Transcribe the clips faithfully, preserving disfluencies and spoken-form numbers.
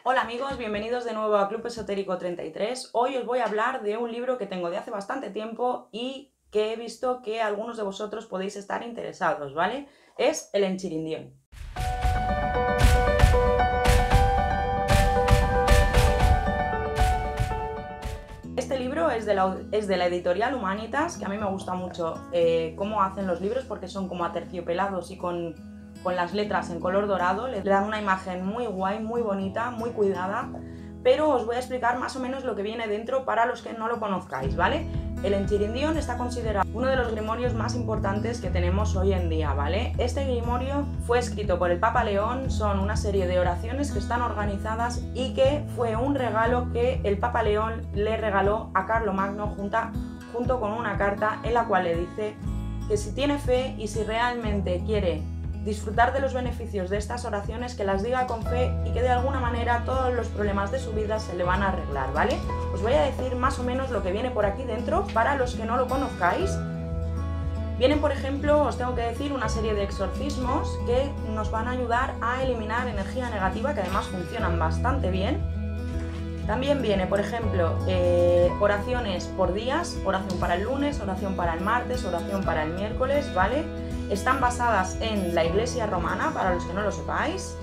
Hola amigos, bienvenidos de nuevo a Club Esotérico treinta y tres. Hoy os voy a hablar de un libro que tengo de hace bastante tiempo y que he visto que algunos de vosotros podéis estar interesados, ¿vale? Es El Enchirindión. Este libro es de, la, es de la editorial Humanitas, que a mí me gusta mucho eh, cómo hacen los libros porque son como aterciopelados y con, con las letras en color dorado, le dan una imagen muy guay, muy bonita, muy cuidada, pero os voy a explicar más o menos lo que viene dentro para los que no lo conozcáis, ¿vale? El Enchirindión está considerado uno de los grimorios más importantes que tenemos hoy en día, ¿vale? Este grimorio fue escrito por el Papa León, son una serie de oraciones que están organizadas y que fue un regalo que el Papa León le regaló a Carlomagno junto, junto con una carta en la cual le dice que si tiene fe y si realmente quiere disfrutar de los beneficios de estas oraciones, que las diga con fe y que de alguna manera todos los problemas de su vida se le van a arreglar, ¿vale? Os voy a decir más o menos lo que viene por aquí dentro para los que no lo conozcáis. Vienen, por ejemplo, os tengo que decir, una serie de exorcismos que nos van a ayudar a eliminar energía negativa, que además funcionan bastante bien. También viene, por ejemplo, eh, oraciones por días, oración para el lunes, oración para el martes, oración para el miércoles, ¿vale? Están basadas en la Iglesia romana, para los que no lo sepáis.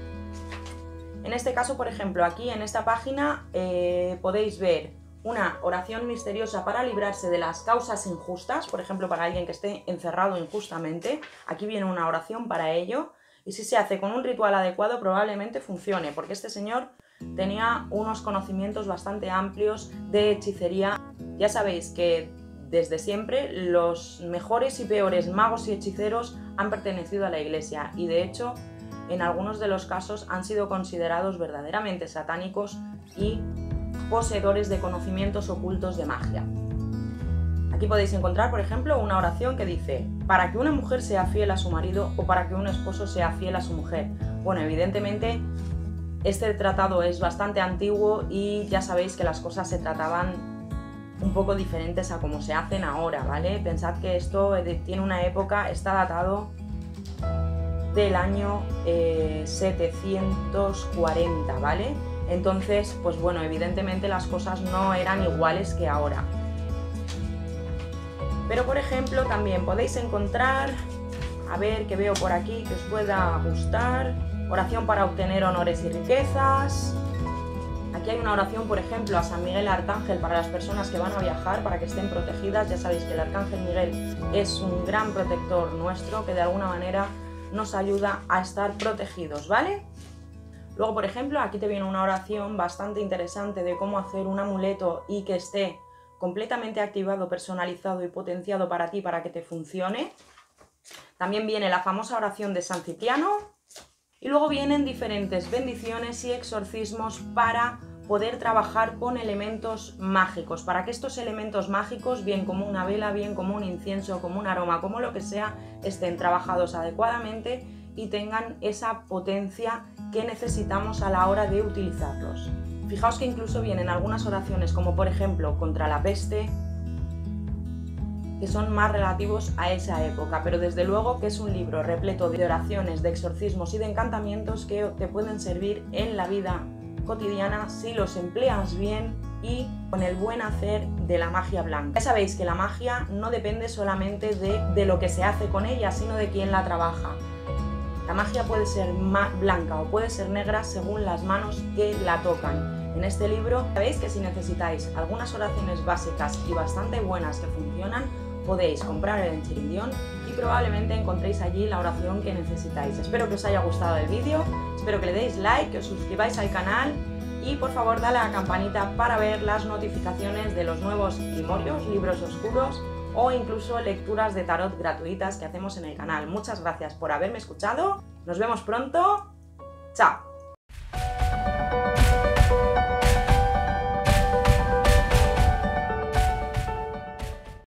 En este caso, por ejemplo, aquí en esta página eh, podéis ver una oración misteriosa para librarse de las causas injustas, por ejemplo, para alguien que esté encerrado injustamente. Aquí viene una oración para ello. Y si se hace con un ritual adecuado, probablemente funcione, porque este señor tenía unos conocimientos bastante amplios de hechicería. Ya sabéis que desde siempre los mejores y peores magos y hechiceros han pertenecido a la Iglesia y de hecho en algunos de los casos han sido considerados verdaderamente satánicos y poseedores de conocimientos ocultos de magia. Aquí podéis encontrar, por ejemplo, una oración que dice: para que una mujer sea fiel a su marido o para que un esposo sea fiel a su mujer. Bueno, evidentemente este tratado es bastante antiguo y ya sabéis que las cosas se trataban un poco diferentes a como se hacen ahora, ¿vale? Pensad que esto tiene una época, está datado del año eh, setecientos cuarenta, ¿vale? Entonces, pues bueno, evidentemente las cosas no eran iguales que ahora. Pero por ejemplo, también podéis encontrar, a ver qué veo por aquí que os pueda gustar, oración para obtener honores y riquezas. Aquí hay una oración, por ejemplo, a San Miguel Arcángel para las personas que van a viajar, para que estén protegidas. Ya sabéis que el Arcángel Miguel es un gran protector nuestro que de alguna manera nos ayuda a estar protegidos, ¿vale? Luego, por ejemplo, aquí te viene una oración bastante interesante de cómo hacer un amuleto y que esté completamente activado, personalizado y potenciado para ti, para que te funcione. También viene la famosa oración de San Cipriano. Y luego vienen diferentes bendiciones y exorcismos para poder trabajar con elementos mágicos, para que estos elementos mágicos, bien como una vela, bien como un incienso, como un aroma, como lo que sea, estén trabajados adecuadamente y tengan esa potencia que necesitamos a la hora de utilizarlos. Fijaos que incluso vienen algunas oraciones, como por ejemplo contra la peste, que son más relativos a esa época, pero desde luego que es un libro repleto de oraciones, de exorcismos y de encantamientos que te pueden servir en la vida cotidiana si los empleas bien y con el buen hacer de la magia blanca. Ya sabéis que la magia no depende solamente de, de lo que se hace con ella, sino de quién la trabaja. La magia puede ser blanca o puede ser negra según las manos que la tocan. En este libro sabéis que si necesitáis algunas oraciones básicas y bastante buenas que funcionan, podéis comprar el Enchirindión y probablemente encontréis allí la oración que necesitáis. Espero que os haya gustado el vídeo, espero que le deis like, que os suscribáis al canal y por favor dale a la campanita para ver las notificaciones de los nuevos grimorios, libros oscuros o incluso lecturas de tarot gratuitas que hacemos en el canal. Muchas gracias por haberme escuchado, nos vemos pronto, chao.